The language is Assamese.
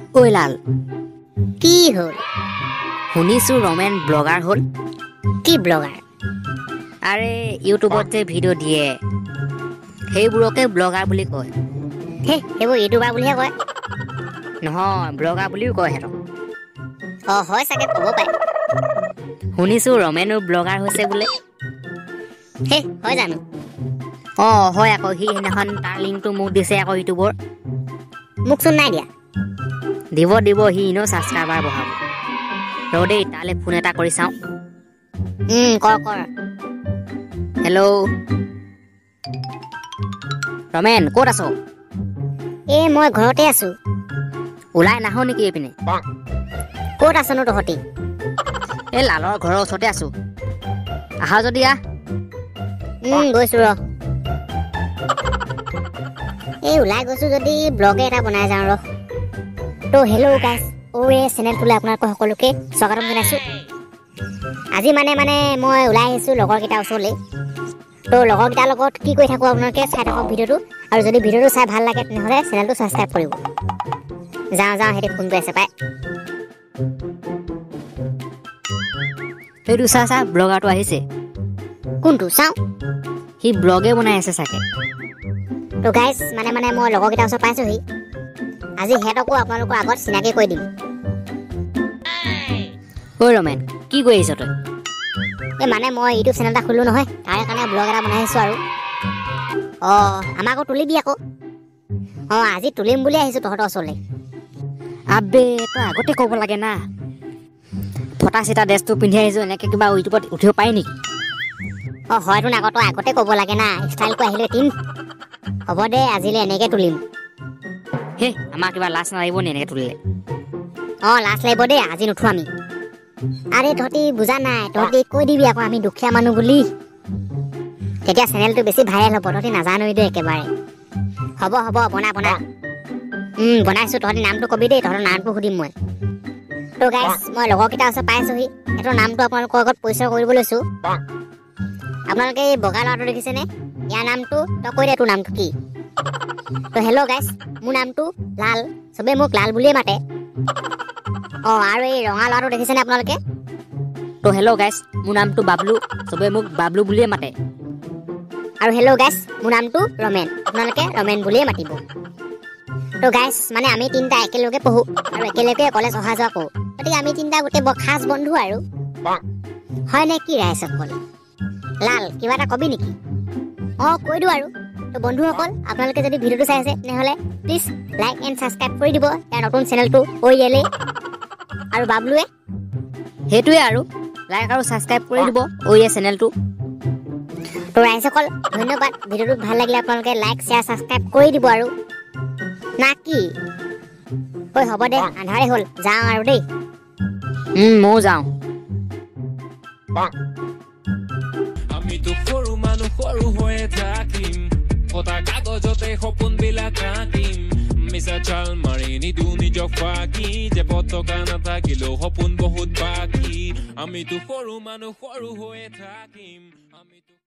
ওই লাল কি হল শুনিছো ৰমেন ব্লগাৰ হল কি ব্লগাৰ আৰে ইউটিউবত যে ভিডিঅ' দিয়ে সেইবোৰকে ব্লগাৰ বুলি কয় হে সেইবোৰ ইউটিউবাৰ বুলিহে কয় নহয় ব্লগাৰ বুলিও কয় সিহঁতক হয় চাগে ক'ব পাৰে শুনিছো ৰমেনো ব্লগাৰ হৈছে বোলে হে হয় জানো হয় আকৌ সি সেইদিনাখন তাৰ লিংকটো মোক দিছে আকৌ ইউটিউবৰ মোকচোন নাই দিয়া দিব সি এনেও ছাবস্ক্ৰাইবাৰ বঢ়াব ৰ দেই তালৈ ফোন এটা কৰি চাওঁ কৰ হেল্ল' ৰমেন ক'ত আছ মই ঘৰতে আছো ওলাই নাহ নেকি এইপিনে ক'ত আছনো তহঁতি এই লালৰ ঘৰৰ ওচৰতে আছো আহা যদি আহ গৈছো ৰ ওলাই গৈছো যদি ব্লগে এটা বনাই যাওঁ ৰ তো হেল্ল' গাইছ চেনেলটোলৈ আপোনালোক সকলোকে স্বাগতম জনাইছোঁ আজি মানে মই ওলাই আহিছোঁ লগৰকেইটাৰ ওচৰলৈ তো লগৰকেইটাৰ লগত কি কৰি থাকোঁ আপোনালোকে চাই থাকক ভিডিঅ'টো আৰু যদি ভিডিঅ'টো চাই ভাল লাগে তেনেহ'লে চেনেলটো ছাবস্ক্ৰাইব কৰিব যাওঁ সিহঁতে ফোন কৰি আছে পাই সেইটো চা ব্লগাৰটো আহিছে কোনটো চাওঁ সি ব্লগে বনাই আছে চাগে তো গাইজ মানে মই লগৰকেইটাৰ ওচৰত পাইছোঁহি আজি সিহঁতকো আপোনালোকৰ আগত চিনাকি কৰি দিম ঐ ৰমেন কি কৰি আহিছ তই মই ইউটিউব চেনেল এটা খুলিলোঁ নহয় তাৰে কাৰণে ব্লগ এটা বনাই আহিছোঁ আৰু আমাকো তুলিবি আকৌ আজি তুলিম বুলি আহিছোঁ তহঁতৰ ওচৰলৈ আবে তই আগতে ক'ব লাগে না ফটা চিটা ড্ৰেছটো পিন্ধি আহিছোঁ এনেকৈ কিবা ইউটিউবত উঠিব পাৰি নেকি হয়তো আকৌ তই আগতে ক'ব লাগে না ষ্টাইলটো আহিলে এদিন হ'ব দে আজিলৈ এনেকৈ তুলিম হে আমাৰ কিবা লাজ নালাগিব নি এনেকৈ তুলিলে লাজ লাগিব দেই আজি নুঠো আমি আৰে তহঁতি বুজা নাই তহঁতি কৈ দিবি আকৌ আমি দুখীয়া মানুহ বুলি তেতিয়া চেনেলটো বেছি ভাইৰেল হ'ব তহঁতি নাজানোৱেই দেই একেবাৰে হ'ব বনা বনাইছোঁ তহঁতি নামটো কবি দেই তহঁতৰ নামটো সুধিম মই তো গাইজ মই লগৰকেইটাৰ ওচৰত পাইছোঁহি সিহঁতৰ নামটো আপোনালোকৰ আগত পৰিচয় কৰিব লৈছোঁ আপোনালোকে এই বগা ল'ৰাটো দেখিছেনে ইয়াৰ নামটো তই কৈ দে তোৰ নামটো কি তো হেল্ল' গাইজ মোৰ নামটো লাল চবেই মোক লাল বুলিয়ে মাতে আৰু এই ৰঙা ল'ৰাটো দেখিছেনে আপোনালোকে তো হেল্ল' গাইজ মোৰ নামটো বাবলু চবেই মোক বাবলু বুলিয়ে মাতে আৰু হেল্ল' গাইজ মোৰ নামটো ৰমেন আপোনালোকে ৰমেন বুলিয়ে মাতিব তো গাইজ আমি তিনিটা একেলগে পঢ়োঁ আৰু একেলগে কলেজ অহা যোৱা কৰোঁ গতিকে আমি তিনিটা গোটেই বৰ খাচ বন্ধু আৰু হয়নে কি ৰাইজসকল লাল কিবা এটা কবি নেকি কৈ দিওঁ আৰু তো বন্ধুসকল আপোনালোকে যদি ভিডিঅ'টো চাই আছে তেনেহ'লে প্লিজ লাইক এণ্ড ছাবস্ক্ৰাইব কৰি দিব ইয়াৰ নতুন চেনেলটো আৰু বাবলুৱে সেইটোৱে আৰু লাইক আৰু ছাবস্ক্ৰাইব কৰি দিব চেনেলটো তো ৰাইজসকল ধন্যবাদ ভিডিঅ'টো ভাল লাগিলে আপোনালোকে লাইক শ্বেয়াৰ ছাবস্ক্ৰাইব কৰি দিব আৰু না কি হ'ব দে আন্ধাৰে হ'ল যাওঁ আৰু দেই ময়ো যাওঁ আমিতো সৰু মানুহ সৰু হৈয়ে থাকিম কটা কাগজতে সপোনবিলাক ৰাখিম মিছা চাল মাৰি নিদিওঁ নিজক ফাঁকি যে পতকা নাথাকিলেও সপোন বহুত বাকী আমিতো সৰু মানুহ সৰু হৈয়ে থাকিম